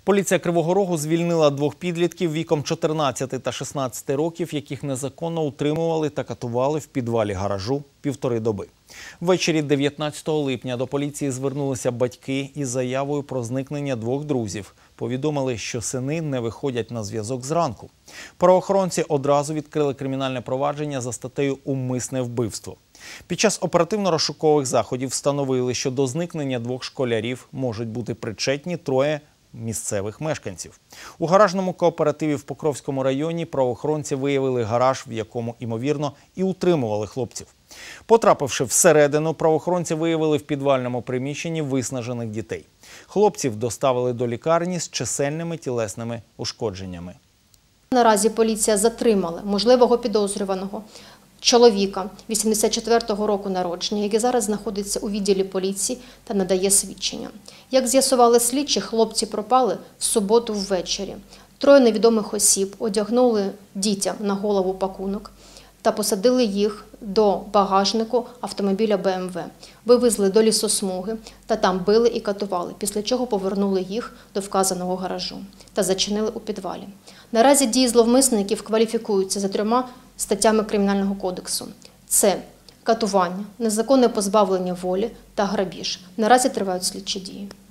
Поліція Кривого Рогу звільнила двох підлітків віком 14 та 16 років, яких незаконно утримували та катували в підвалі гаражу півтори доби. Ввечері 19 липня до поліції звернулися батьки із заявою про зникнення двох друзів. Повідомили, що сини не виходять на зв'язок зранку. Правоохоронці одразу відкрили кримінальне провадження за статтею «Умисне вбивство». Під час оперативно-розшукових заходів встановили, що до зникнення двох школярів можуть бути причетні троє місцевих мешканців. У гаражному кооперативі в Покровському районі правоохоронці виявили гараж, в якому, ймовірно, і утримували хлопців. Потрапивши всередину, правоохоронці виявили в підвальному приміщенні виснажених дітей. Хлопців доставили до лікарні з чисельними тілесними ушкодженнями. Наразі поліція затримала можливого підозрюваного чоловіка 84-го року народження, який зараз знаходиться у відділі поліції та надає свідчення. Як з'ясували слідчі, хлопці пропали в суботу ввечері. Троє невідомих осіб одягнули дітям на голову пакунок та посадили їх до багажнику автомобіля БМВ. Вивезли до лісосмуги та там били і катували, після чого повернули їх до вказаного гаражу та зачинили у підвалі. Наразі дії зловмисників кваліфікуються за 3 статтями Кримінального кодексу. Це катування, незаконне позбавлення волі та грабіж. Наразі тривають слідчі дії.